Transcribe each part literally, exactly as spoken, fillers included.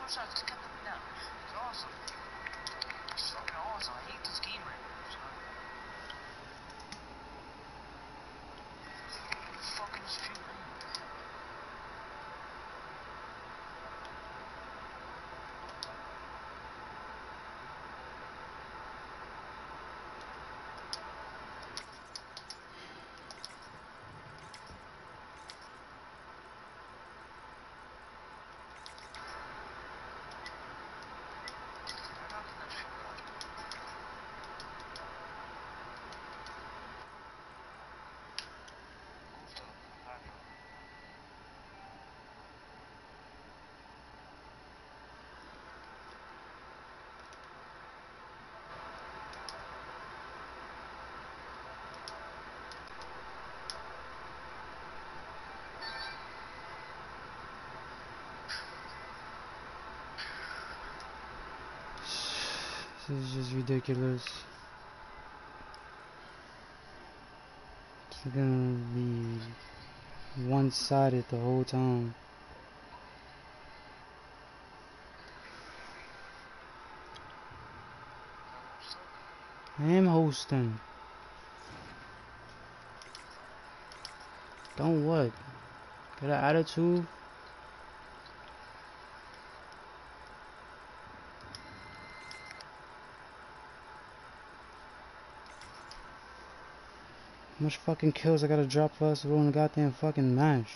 outside, just kept looking down. It's awesome. It's fucking awesome. I hate this game right now, son. What the fuck in the street lane? This is just ridiculous. It's gonna be one-sided the whole time. I am hosting. Don't what? Got an attitude? How much fucking kills I gotta drop for us to ruin the goddamn fucking match?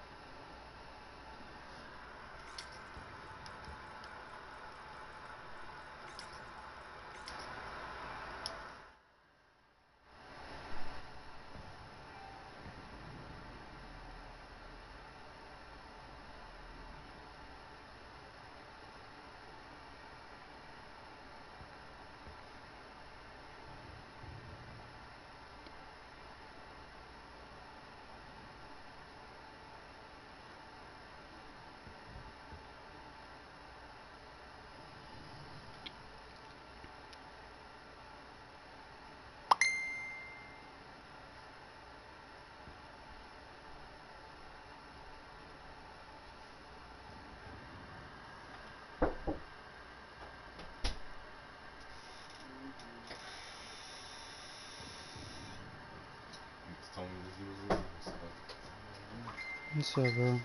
What's up, bro?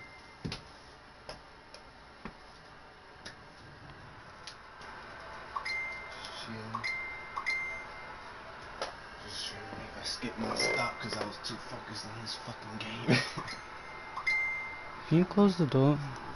Chill. Just trying to make I skip my stop because I was too focused on this fucking game. Can you close the door?